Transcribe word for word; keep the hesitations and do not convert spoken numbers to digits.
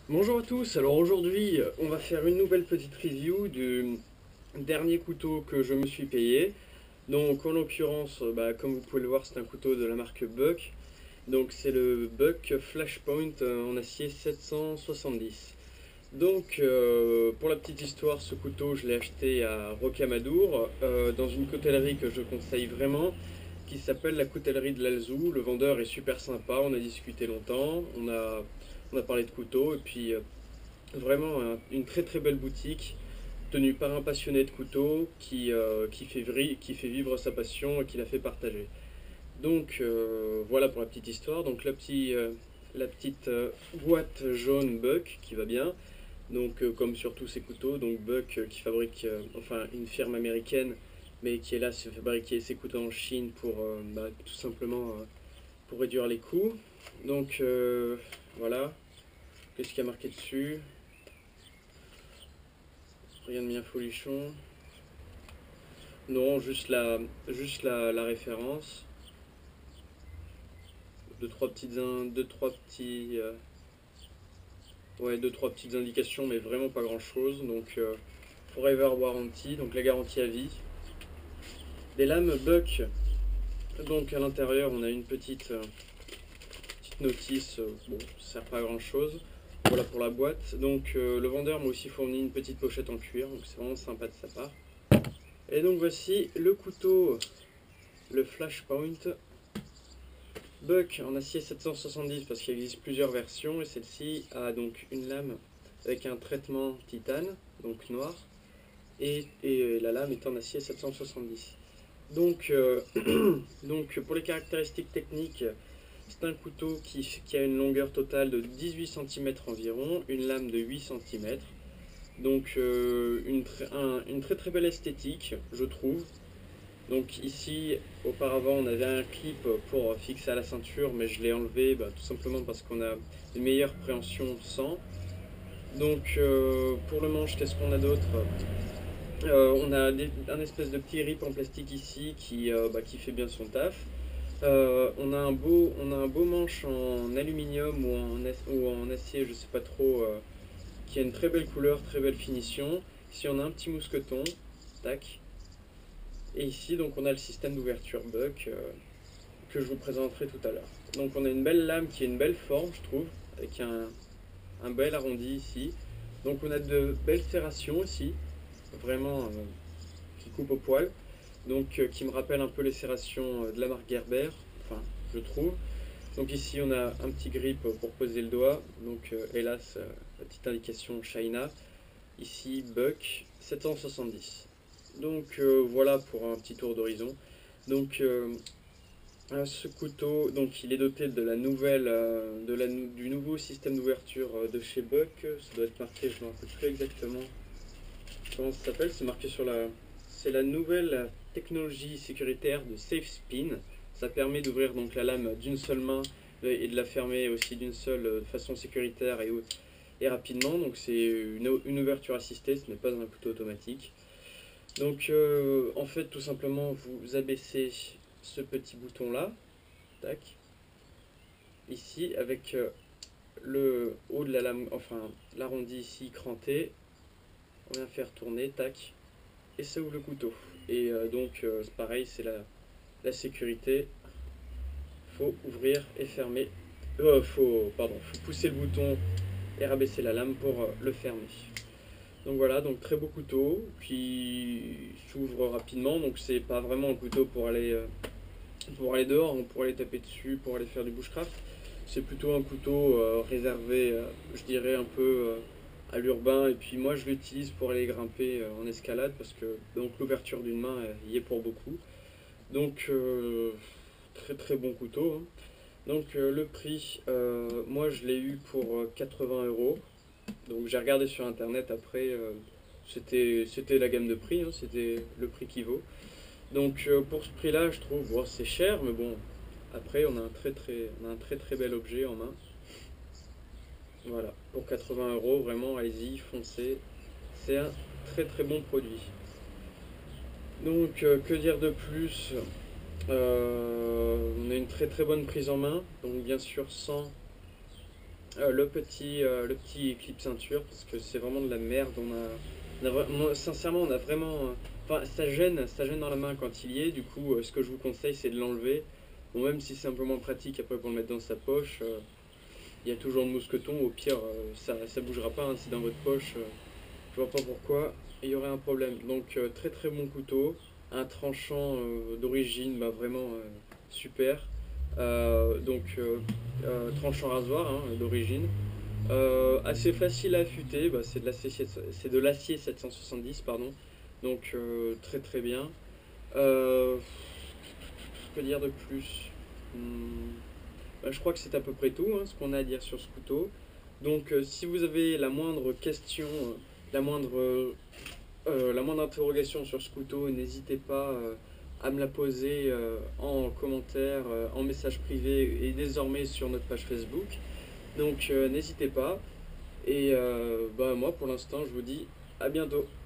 Bonjour à tous, alors aujourd'hui on va faire une nouvelle petite review du dernier couteau que je me suis payé. Donc en l'occurrence, bah, comme vous pouvez le voir, c'est un couteau de la marque Buck. Donc c'est le Buck Flashpoint euh, en acier sept cent soixante-dix. Donc euh, pour la petite histoire, ce couteau je l'ai acheté à Rocamadour euh, dans une coutellerie que je conseille vraiment, qui s'appelle la coutellerie de l'Alzou. Le vendeur est super sympa, on a discuté longtemps, on a, on a parlé de couteaux et puis euh, vraiment un- une très très belle boutique tenue par un passionné de couteaux qui, euh, qui, fait, vri- qui fait vivre sa passion et qui la fait partager. Donc euh, voilà pour la petite histoire. Donc la, petit, euh, la petite euh, boîte jaune Buck qui va bien. Donc euh, comme sur tous ces couteaux, donc Buck euh, qui fabrique, euh, enfin une firme américaine, mais qui est là se fabriquer ses couteaux en Chine pour euh, bah, tout simplement euh, pour réduire les coûts. Donc euh, voilà, qu'est-ce qu'il y a marqué dessus? Rien de bien folichon. Non, juste la, juste la, la référence. Deux, trois petites, in- deux, trois petits, euh, ouais, deux, trois petites indications, mais vraiment pas grand chose. Donc, euh, Forever Warranty, donc la garantie à vie. Des lames Buck. Donc, à l'intérieur, on a une petite, euh, petite notice. euh, bon, ça sert pas à grand chose. Voilà pour la boîte. Donc, euh, le vendeur m'a aussi fourni une petite pochette en cuir. Donc, c'est vraiment sympa de sa part. Et donc, voici le couteau, le Flashpoint Buck en acier sept cent soixante-dix parce qu'il existe plusieurs versions et celle-ci a donc une lame avec un traitement titane, donc noir, et, et la lame est en acier sept cent soixante-dix. Donc, euh, donc pour les caractéristiques techniques, c'est un couteau qui, qui a une longueur totale de dix-huit centimètres environ, une lame de huit centimètres. Donc euh, une, un- une très très belle esthétique, je trouve. Donc ici, auparavant, on avait un clip pour fixer à la ceinture, mais je l'ai enlevé bah, tout simplement parce qu'on a une meilleure préhension sans. Donc euh, pour le manche, qu'est-ce qu'on a d'autre? Euh, On a des- un espèce de petit rip en plastique ici qui, euh, bah, qui fait bien son taf. Euh, on, a un beau, on a un beau manche en aluminium ou en, ou en acier, je sais pas trop, euh, qui a une très belle couleur, très belle finition. Ici on a un petit mousqueton, tac. Et ici donc on a le système d'ouverture Buck, euh, que je vous présenterai tout à l'heure. Donc on a une belle lame qui a une belle forme, je trouve, avec un, un bel arrondi ici. Donc on a de belles serrations aussi, vraiment euh, qui coupent au poil, donc euh, qui me rappellent un peu les serrations euh, de la marque Gerber, enfin je trouve. Donc ici on a un petit grip pour poser le doigt, donc euh, hélas euh, la petite indication China. Ici Buck sept cent soixante-dix. Donc euh, voilà pour un petit tour d'horizon. Donc euh, euh, ce couteau, donc il est doté de la nouvelle, euh, de la, du nouveau système d'ouverture euh, de chez Buck. Ça doit être marqué, je ne me rappelle plus exactement comment ça s'appelle. C'est marqué sur la, c'est la nouvelle technologie sécuritaire de SafeSpin. Ça permet d'ouvrir donc la lame d'une seule main euh, et de la fermer aussi d'une seule euh, façon sécuritaire et, et rapidement. Donc c'est une, une ouverture assistée, ce n'est pas un couteau automatique. Donc euh, en fait tout simplement vous abaissez ce petit bouton là, tac, ici avec euh, le haut de la lame, enfin l'arrondi ici cranté, on vient faire tourner, tac, et ça ouvre le couteau. Et euh, donc euh, c'est pareil, c'est la, la sécurité, faut ouvrir et fermer, euh, faut, pardon, faut pousser le bouton et rabaisser la lame pour euh, le fermer. Donc voilà, donc très beau couteau qui s'ouvre rapidement, donc c'est pas vraiment un couteau pour aller, euh, pour aller dehors, pour aller taper dessus, pour aller faire du bushcraft. C'est plutôt un couteau euh, réservé, euh, je dirais, un peu euh, à l'urbain. Et puis moi, je l'utilise pour aller grimper euh, en escalade parce que donc l'ouverture d'une main euh, y est pour beaucoup. Donc euh, très très bon couteau, hein. Donc euh, le prix, euh, moi je l'ai eu pour euh, quatre-vingts euros. Donc j'ai regardé sur internet après, euh, c'était c'était la gamme de prix, hein, c'était le prix qui vaut. Donc euh, pour ce prix-là, je trouve bon, c'est cher, mais bon, après on a un très très, on a un très très bel objet en main. Voilà, pour quatre-vingts euros, vraiment, allez-y, foncez. C'est un très très bon produit. Donc euh, que dire de plus? Euh, On a une très très bonne prise en main, donc bien sûr sans, euh, le petit euh, le petit clip ceinture parce que c'est vraiment de la merde. On a, on a vra- moi, sincèrement, on a vraiment, euh, enfin, ça gêne, ça gêne dans la main quand il y est. Du coup, euh, ce que je vous conseille, c'est de l'enlever. Bon, même si c'est un peu moins pratique après pour le mettre dans sa poche, euh, il y a toujours le mousqueton. Au pire, euh, ça ça bougera pas, hein, si dans votre poche. euh, je vois pas pourquoi il y aurait un problème. Donc euh, très très bon couteau, un tranchant euh, d'origine, bah, vraiment euh, super. Euh, donc euh, euh, tranchant rasoir, hein, d'origine. Euh, assez facile à affûter, bah, c'est de l'acier c'est de l'acier sept cent soixante-dix, pardon. Donc euh, très très bien. Euh, que dire de plus? Hmm, bah, je crois que c'est à peu près tout, hein, ce qu'on a à dire sur ce couteau. Donc euh, si vous avez la moindre question, euh, la moindre euh, euh, la moindre interrogation sur ce couteau, n'hésitez pas euh, à me la poser euh, en commentaire, euh, en message privé et désormais sur notre page Facebook. Donc euh, n'hésitez pas. Et euh, bah, moi pour l'instant je vous dis à bientôt.